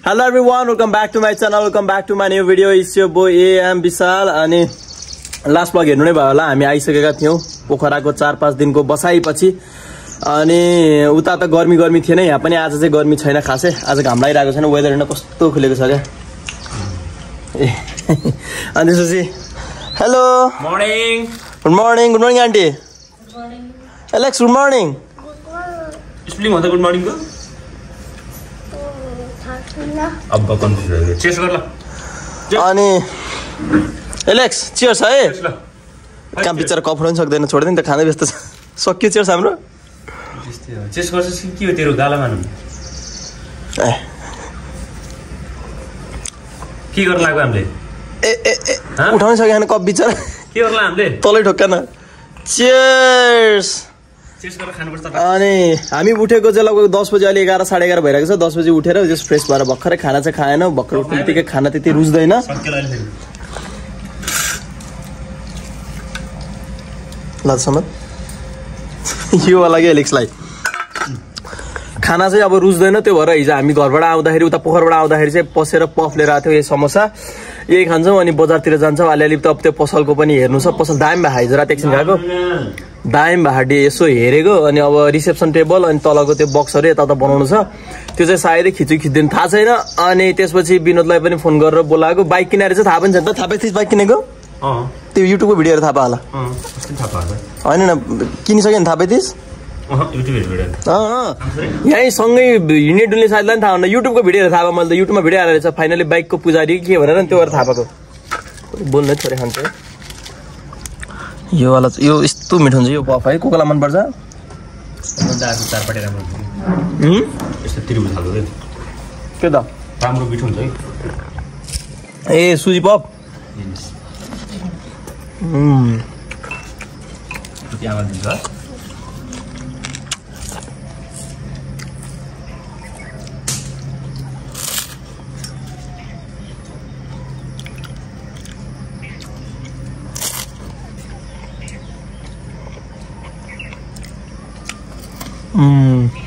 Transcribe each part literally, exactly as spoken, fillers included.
Hello everyone, welcome back to my channel, welcome back to my new video. It's your boy A M Vishal. अनि last blog हेर्नु नै भयो होला, हामी आइसकेका थियौं पोखराको चार पाँच दिनको बसाइपछि। अनि उता त गर्मी गर्मी थिएन, यहाँ पनि आज चाहिँ गर्मी छैन खासै। आज घाम लागिरहेको छैन, वेदर हेर्न कस्तो खुलेको छ क्या। अनि त्यसपछि hello morning good morning good morning aunty. Good morning Alex good morning. Spelling भन्दा गुड मर्निङ को अब कन्फ्युज चेस गर ल। अनि एलेक्स चियर्स है। काम बिचारा कफ पनि सक्दैन, छोड्दैन त, खाँदै व्यस्त छ। सक्यो चियर्स हाम्रो। चेस गर्छस् कि के हो तेरो गाला मानु? ए के गर्न लाग्यो हामीले? ए ए ए उठाउनै सकेन कप बिचारा। के गर्ला हामीले? तलै ठोक्कन। चियर्स। चेस गरेर खानुपर्छ त। अनि हामी उठेको चाहिँ लगभग दस बजे, अहिले एघार साढे एघार भइरहेको छ। दस बजे उठेर जस्ट फ्रेस भएर भर्खरै खाना चाहिँ खाएन। भर्खर उठ्ने बित्तिकै खाना त्यति रुच्दैन। लाजसम्म यो वाला के एलेक्सलाई खाना चाहिँ अब रुच्दैन। त्यो भएर हिजो हामी घरबाट आउँदाखेरि, उता पोखरबाट आउँदाखेरि चाहिँ पसेर पफ लिएर आएको थियो। यही समोसा यही खान्छौँ अनि बजारतिर जान्छौँ। अलिअलि त अब त्यो पसलको पनि हेर्नु छ। पसल दामी भए हिजो राति एकछिन खाएको, दामी भाडी यसो हेरेको। अनि अब रिसेप्सन टेबल अनि तलको त्यो बक्सहरू यता बनाउनु छ। त्यो चाहिँ सायदै खिचु खिच्दैन थाहा छैन। अनि त्यसपछि विनोदलाई पनि फोन गरेर बोलाएको। बाइक किनेर चाहिँ थाहा पनि छैन त? थाहा पाइथिस् बाइक किनेको? त्यो युट्युबको भिडियोहरू थाहा पाला होइन न? किनिसक्यो नि थाहा पाइथिस्? यहीँ सँगै हिँड्ने डुल्ने साथीलाई पनि थाहा हुन्न। युट्युबको भिडियोहरू थाहा भयो मैले त। युट्युबमा भिडियो आएर रहेछ फाइनली बाइकको पुजारी के भनेर नि, त्यो भएर थाहा पाएको। बोल्नै थोरै खान्छ यो वाला। यो यस्तो मिठो हुन्छ यो पफ है। को कोलाई मनपर्छ? के त राम्रो मिठो हुन्छ है। ए सुजी पफ। Mm. Mm.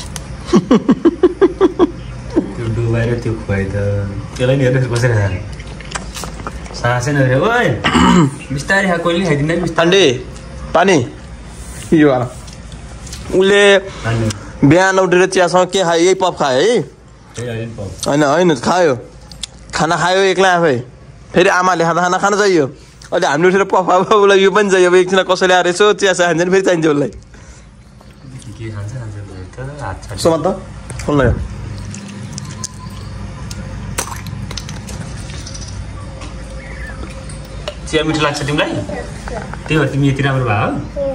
त्यो डुबाएर त्यो खुवाइ त त्यसलाई नि हेर्नुहोस् बसेर खाने सासै नदिएर। ओइ बिस्तारै खा, कहिले खाइदिँदैन आन्टी पानी। यो वाला उसले बिहान उठेर चियासँग के खायो? यही पफ खायो है? होइन होइन खायो, खाना खायो एक्लै आफै। फेरि आमाले खाना खाना खान चाहियो। अहिले हामीले उठेर पफ अब उसलाई यो पनि चाहियो। अब एकछिन कसैले आएर यसो चिया चिया खान्छ नि, फेरि चाहिन्छ उसलाई। सोमा त खोल्न यो चिया मिठो लाग्छ तिमीलाई? त्यही भएर तिमी यति राम्रो भयो।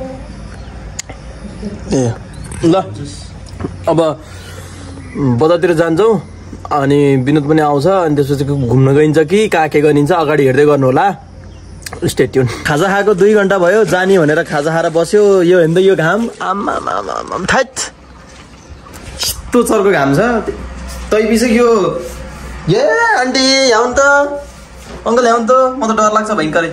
ए ल अब बजारतिर जान्छौँ अनि विनोद पनि आउँछ। अनि त्यसपछि घुम्न गइन्छ कि कहाँ के गरिन्छ अगाडि हेर्दै गर्नु होला। Stay tune. खाजा खाएको दुई घन्टा भयो, जाने भनेर खाजा खाएर बस्यो। यो हेर्दै यो घाम आमा आमा थाइट यस्तो चर्को घाम छ। तै पिसक्यो। ए आन्टी आउनु त, अङ्कल आउनु त, म त डर लाग्छ भयङ्करै।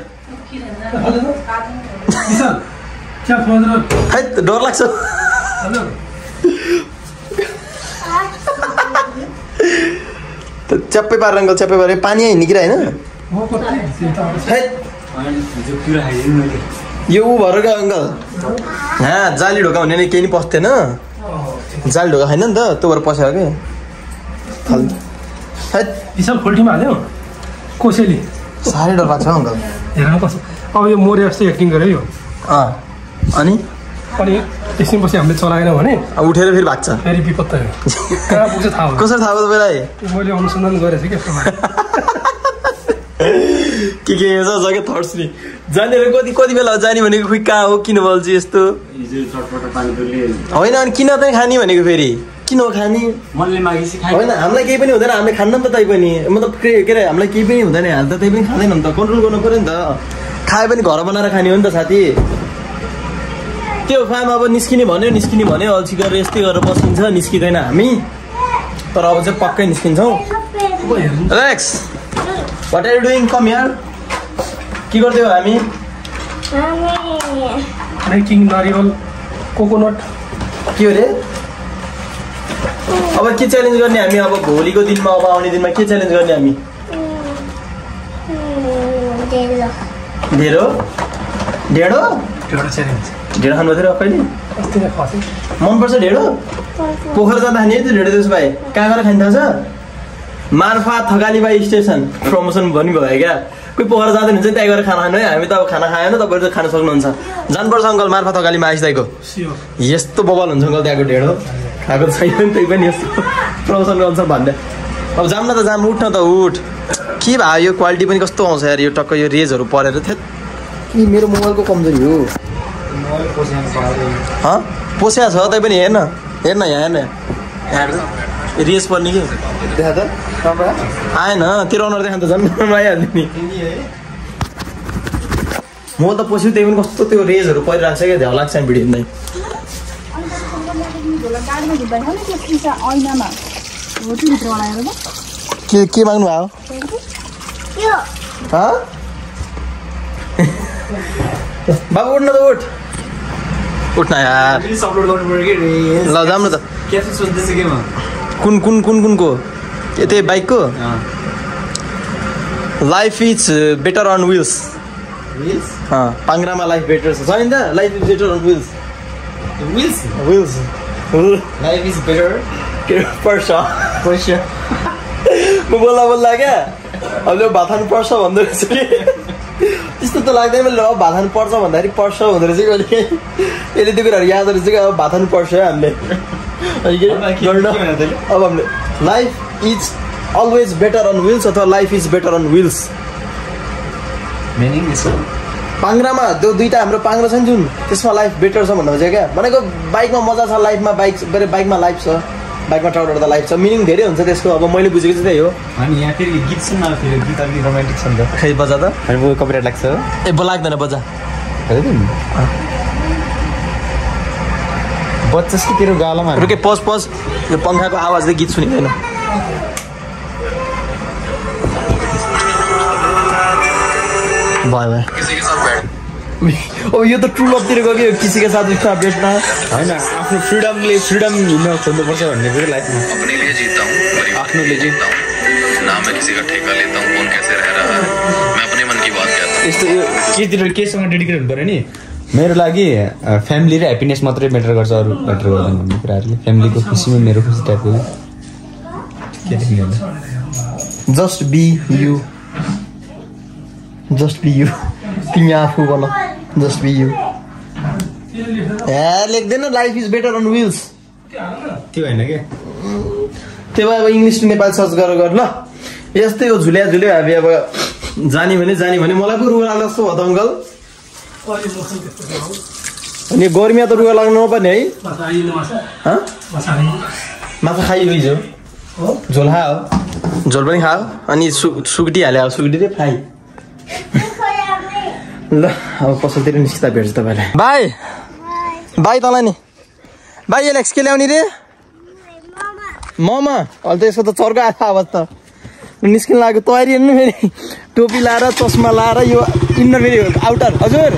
डर लाग्छ। च्याप्पै पारेर अङ्कल च्याप्पै पारेर पानी आइ निक्रा होइन? यो ऊ भएर क्या अङ्कल। यहाँ जाली ढोका हुने नि केही नि पस्थेन। जाली ढोका छैन नि त, त्यो भएर पसेको क्या। पोल्ट्रीमा हाल्यो कसैले। साह्रै डर लाग्छ अङ्कल। हेर कस्तो अब यो मोरे जस्तो एक्टिङ गर्यो यो। अँ अनि अनि एकछिन पछि हामीले चलाएन भने उठेर फेरि भाग्छ। फेरि विपत्त हो। कहाँ पुग्छ थाहा हो? कसरी थाहा भयो तपाईँलाई? मैले अनुसन्धान गरेको छु क्या। के के छ क्या थट्स नि जानेर कति कति बेला जाने भनेको खोइ कहाँ हो, किन बोल्छ यस्तो होइन? अनि किन चाहिँ खाने भनेको फेरि किन हो खाने? मनले मागेपछि खाइ होइन, हामीलाई केही पनि हुँदैन, हामीले खान्न नि त। तै पनि मतलब के अरे हामीलाई केही पनि हुँदैन, हाल त त्यही पनि खाँदैन नि त। कन्ट्रोल गर्नु पऱ्यो नि त। खाए पनि घर बनाएर खाने हो नि त साथी। त्यो फार्म अब निस्किने भन्यो निस्किने भन्यो अल्छी गरेर यस्तै गरेर बसिन्छ, निस्किँदैन हामी। तर अब चाहिँ पक्कै निस्किन्छौँ। Alex what are you doing? Come here. के गर्दै हो हामी? मेकिङ नारियल कोकोनट। के हो रे? अब के च्यालेन्ज गर्ने हामी अब भोलिको दिनमा अब आउने दिनमा के च्यालेन्ज गर्ने हामी ढेँडो ढेँडो ढेँडो च्यालेन्ज ढेँडो खानु थियो कहिले अस्ति नै खसेँ मनपर्छ ढेँडो पोखरा जाँदा खाने त्यो ढेँडो त्यसो भए कहाँ गएर खाने थाहा छ Marpha Thakali by station promotion भन्ने भयो क्या कोही पोखरा जाँदैन हुन्छ त्यहाँ गएर खाना खानु है हामी त अब खाना खाएन तपाईँहरू त खान सक्नुहुन्छ जानुपर्छ अङ्कल मार्फा थकालीमा आइसदाईको यस्तो बबल हुन्छ अङ्कल त्यहाँको ढेँडो खाएको छैन त्यही पनि यस्तो प्रमोसन गर्छ भन्दै अब जाम न त जाम उठ न त उठ के भयो यो क्वालिटी पनि कस्तो आउँछ यार यो टक्क यो रेजहरू परेर थियो कि मेरो मोबाइलको कमजोरी हो पोस्या छ तै पनि हेर्न हेर्न यहाँ हेर्न यहाँ रेस पर्ने कि देखा त आएन तेरो अनुहार देखा त झन् आइहाल्थ्यो नि मोबाइल त पस्यो त्यही पनि कस्तो त्यो रेजहरू परिरहेको छ क्या झ्याउ लाग्छ भिडियो हेर्दै के के माग्नु भयो बाबु उठ न त उठ उठ न यार अपलोड गर्नु पर्यो कि ल जाम न त के सोच्दैछु के म कुन कुन कुन कुनको यतै बाइकको life is better on wheels wheels पाङ्ग्रामा लाइफ बेटर छ छैन त life is better on wheels wheels wheels life is better के पर्छ पर्छ म बोल्दा बोल्दा क्या अब यो भात खानु पर्छ भन्दो रहेछ कि त्यस्तो त लाग्दैन मैले अब भात खानु पर्छ भन्दाखेरि पर्छ हुँदो रहेछ कि कहिले यसले त्यो कुराहरू याद रहेछ कि अब भात खानु पर्छ है हामीले अब हामीले life is always better on wheels अथवा life is better on wheels meaning यसो पाङ्ग्रामा त्यो दुईवटा हाम्रो पाङ्ग्रा छ नि जुन त्यसमा लाइफ बेटर छ भन्नु खोजेको क्या भनेको बाइकमा मजा छ लाइफमा बाइक बाइकमा लाइफ छ बाइकमा टाउबाट त लाइफ छ मिनिङ धेरै हुन्छ त्यसको अब मैले बुझेको चाहिँ त्यही हो अनि यहाँ फेरि गीत सुन्न फेरि गीत अलिक रोमान्टिक छ नि त खै बजा त अनि म कपिराइट लाग्छ ए ब लाग्दैन बजा बच्चस कि तेरो गालामा रुके पज पज यो पङ्खाको आवाजले गीत सुनिँदैन भयो भयो अब यो त ट्रु लभतिर गयो कि किसीको साथ उसका बेटमा होइन आफ्नो फ्रिडमले फ्रिडम हिँड्न खोज्नुपर्छ भन्ने कुरो लाइफमा अपने लिए जीता हूँ आफ्नो लिए जीता हूँ ना मैं किसी का ठेका लेता हूँ कौन कैसे रह रहा है मैं अपने मन की बात कहता हूँ यस्तो यो केतिर केसँग डेडिकेट हुनु पऱ्यो नि मेरो लागि फ्यामिली र ह्याप्पिनेस मात्रै म्याटर गर्छ अरू म्याटर गर्दैन भन्ने कुराहरूले फ्यामिलीको खुसीमा मेरो खुसी टाइपको के देख्ने होला just be you just be you तिमी आफू बन जस्ट बी यु ए लेख्दैन life is better on wheels त्यो होइन क्या त्यो भए अब इङ्ग्लिस टु नेपाल सर्च गरेर गर ल यस्तै हो झुल्या झुल्यो हामी अब जाने भने जाने भने मलाई पो रुगा लाग्छ जस्तो हो त अङ्कल अनि गर्मीमा त रुगा लाग्नु नपर्ने है माछा खाइयो हिजो झोल खायो झोल पनि खायो अनि सु सुकुटी हाल्यो अब सुकुटी चाहिँ फ्राई ल अब पसलतिर निस्किँदा भेट्छ तपाईँलाई भाइ भाइ तँलाई नि भाइ एलेक्स के ल्याउने रे ममा अहिले त यसको त चर्को आएको आवाज त निस्किन लाग्यो तयारी हेर्नु फेरि टोपी लाएर चस्मा लाएर यो इन्नर फेरि आउटर हजुर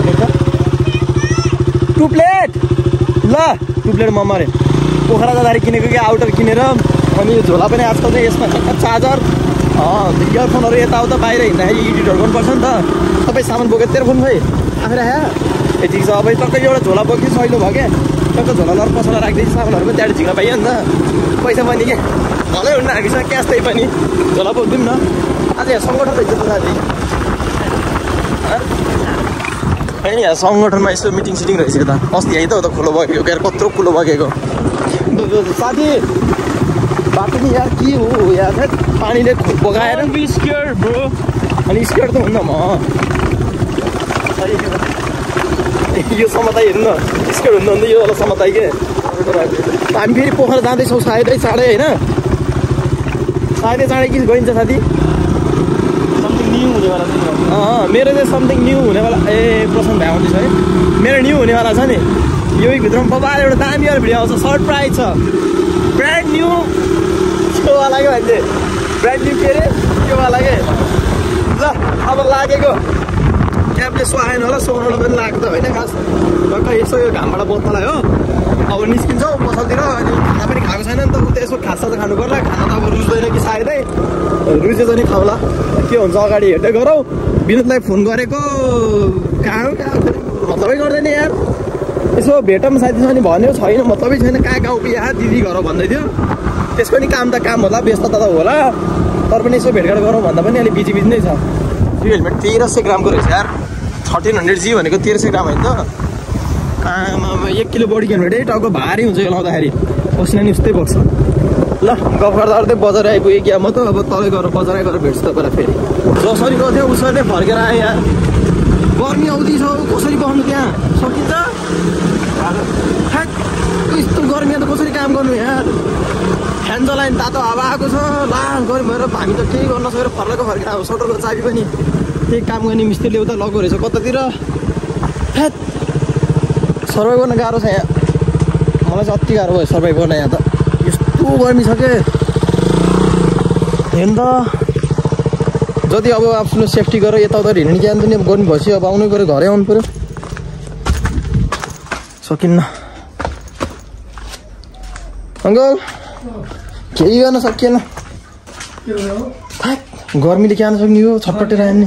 टु प्लेट ल टु प्लेट ममा अरे पोखरा जाँदाखेरि किनेको कि आउटर किनेर अनि यो झोला पनि आजकल चाहिँ यसमा चार्जर इयरफोनहरू यताउता बाहिर हिँड्दाखेरि एडिटहरू गर्नुपर्छ नि त सबै सामान बोकेर तेरो फोन खै आफै राख्या ए ठिक छ अब टक्कै एउटा झोला बोक्यो सहिलो भयो क्या टक्क झोला लर पसला राखिदिएपछि सामानहरू पनि त्यहाँबाट झिक्न पाइयो नि त पैसा पनि के भलै हुन्न आएको छ क्यास त्यही पनि झोला बोकिदिउँ न आज यहाँ सङ्गठन रहेछ त साथी होइन यहाँ सङ्गठनमा यसो मिटिङ सिटिङ रहेछ त अस्ति यहीँ त हो त खुलो बगेको क्यार कत्रो खुलो बगेको साथी बाटो नि यार के हो यार पानीले बगाएर ब्रो अनि स्केयर त हुन्न म यो समताइ हेर्नु न स्केयर हुन्न भने यो वाला समताइ के हामी फेरि पोखरा जाँदैछौँ सायदै चाँडै होइन सायदै चाँडै के गइन्छ साथी समथिङ न्यू हुनेवाला छ अँ मेरो चाहिँ समथिङ न्यू हुनेवाला ए प्रशान्त भाइ आउँदैछ है मेरो न्यू हुनेवाला छ नि यो भित्रमा बबाल एउटा दामी एउटा भिडियो आउँछ सरप्राइज छ ब्रान्ड न्यू वाला के भन्छ ब्रान्ड न्यू के अरे त्यो वाला के ल अब लागेको क्याबले सुहाएन होला सुहाउन पनि लाग्छ होइन खास टक्क यसो यो घामबाट बस्नलाई हो अब निस्किन्छौँ पसलतिर अनि खाना पनि खाएको छैन नि त उता यसो खासा त खानु पर्ला खाना त अब रुच्दैन कि सायदै रुचेछ नि खाउला के हुन्छ अगाडि हेर्दै गरौँ विनोदलाई फोन गरेको कहाँ हो कहाँ मतलबै गर्दैन यार यसो भेटौँ साथीसँग नि भन्यो छैन मतलबै छैन कहाँ गाउँ यहाँ दिदी घर भन्दै थियो त्यसको नि काम त काम होला व्यस्तता त होला तर पनि यसो भेटघाट गरौँ भन्दा पनि अलिक बिजी बिजी नै छ यो हेलमेट तेह्र सय ग्रामको रहेछ यार थर्टिन हन्ड्रेड जी भनेको तेह्र सय ग्राम होइन त आमा एक किलो बढी हेलमेट है टाउको भारी हुन्छ यो लाउँदाखेरि पसिना नि उस्तै बग्छ ल गफ गर्दा गर्दै बजार आइपुगेँ क्या म त अब तलै गएर बजारै गएर भेट्छु तपाईँलाई फेरि जसरी गर्थ्यो उसरी नै फर्केर आएँ यहाँ गर्मी आउँदैछ कसरी बस्नु त्यहाँ सकिन्छ यस्तो गर्मी त कसरी काम गर्नु यहाँ फ्यान चलायो तातो हावा आएको छ ला गर्मी भएर हामी त केही गर्न सकेर फर्केको फर्केर अब सटरको चाबी पनि त्यही काम गर्ने मिस्त्रीले उता लगेको रहेछ कतातिर फ्याट सर्भाइभ गर्न गाह्रो छ यहाँ मलाई चाहिँ अति गाह्रो भयो सर्भाइभ गर्न यहाँ त यस्तो गर्मी छ के हेर्नु त जति अब आफ्नो सेफ्टी गरेर यताउता हिँड्ने ज्ञान पनि अब गर्नु भएपछि अब आउनै पऱ्यो घरै आउनु पऱ्यो सकिन्न अङ्कल केही गर्न सकिएन गर्मीले के आउन सक्ने हो छटपटेर आयो नि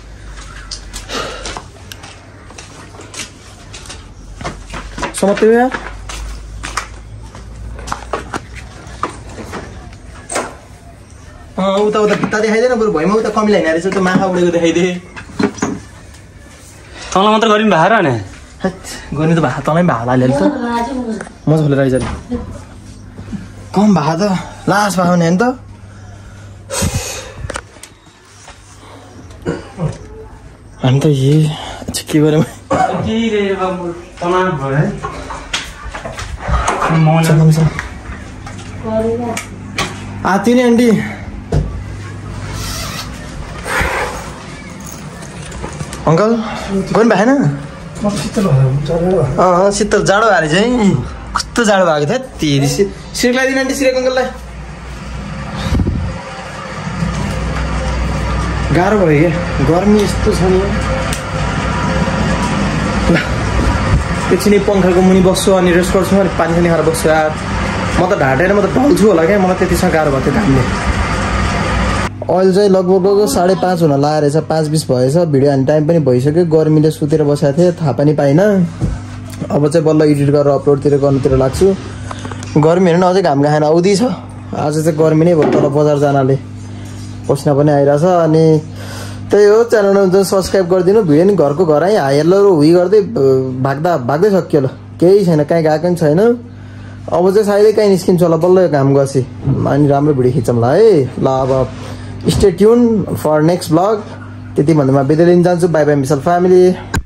समात्यो यार उता उता भित्ता देखाइदिएन बरु भैमा उता कमी लाइन रहेछ त्यो माखा उडेको देखाइदिए तँलाई मात्र गरिनु भएको र नि गर्ने त भात तँलाई भात हाल्यो त मजा खोलेर आइज कम भए त लास भएको नि त हामी त यही के गऱ्यौँ आती नि आन्टी अङ्कल गर्नु भएन अँ शीतल जाडो हाले चाहिँ कस्तो जाडो भएको थियो तेरि सिरेक लगाइदिनु आन्टी सिरेक अङ्कललाई गाह्रो भयो क्या गर्मी यस्तो छ नि ल एकछिन पङ्खाको मुनि बस्छु अनि रेस्ट गर्छु अनि पानी खाने खाएर बस्छु यार म त ढाँटेर म त ढल्छु होला क्या मलाई त्यतिसँग गाह्रो भएको थियो घामले अहिले चाहिँ लगभग लगभग साढे पाँच हुन लागेको रहेछ पाँच बिस भएछ भिडियो हान्ने टाइम पनि भइसक्यो गर्मीले सुतेर बसेको थिएँ थाहा पनि पाइनँ अब चाहिँ बल्ल एडिट गरेर अपलोडतिर गर्नुतिर लाग्छु गर्मी हेर्नु अझै घाम खाएन आउँदैछ आज चाहिँ गर्मी नै भयो तल बजार जानले पसिना पनि आइरहेछ अनि त्यही हो च्यानलमा चाहिँ सब्सक्राइब गरिदिनु भिडियो नि घरको घर आइ हाइलो हुई गर्दै भाग्दा भाग्दै सक्यो ल केही छैन कहीँ गएको पनि छैन अब चाहिँ सायदै कहीँ निस्किन्छ होला बल्ल यो घाम गएपछि अनि राम्रो भिडियो खिचौँ ल है ल अब stay tune for next blog त्यति भन्दा म बिदा लिन जान्छु बाई बाई मिसल फ्यामिली